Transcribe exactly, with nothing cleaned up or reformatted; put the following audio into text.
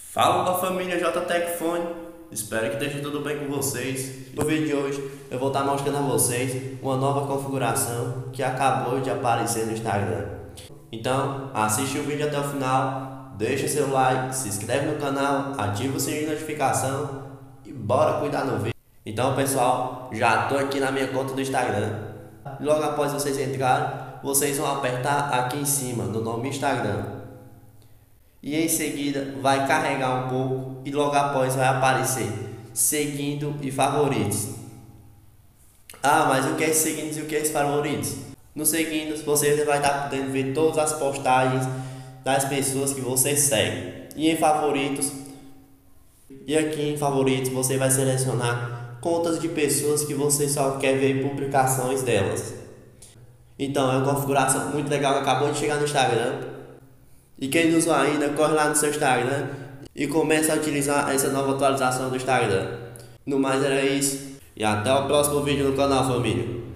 Fala da família J Tech Fone, espero que esteja tudo bem com vocês. No vídeo de hoje eu vou estar mostrando a vocês uma nova configuração que acabou de aparecer no Instagram. Então assiste o vídeo até o final, deixa seu like, se inscreve no canal, ativa o sininho de notificação e bora cuidar no vídeo. Então pessoal, já estou aqui na minha conta do Instagram. Logo após vocês entrarem, vocês vão apertar aqui em cima no nome Instagram. E em seguida vai carregar um pouco e logo após vai aparecer seguindo e favoritos. Ah, mas o que é seguindo e o que é favoritos? No seguindo você vai estar podendo ver todas as postagens das pessoas que você segue. E em favoritos, e aqui em favoritos você vai selecionar contas de pessoas que você só quer ver publicações delas. Então é uma configuração muito legal que acabou de chegar no Instagram. E quem não usou ainda, corre lá no seu Instagram e começa a utilizar essa nova atualização do Instagram. No mais era isso, e até o próximo vídeo no canal, família.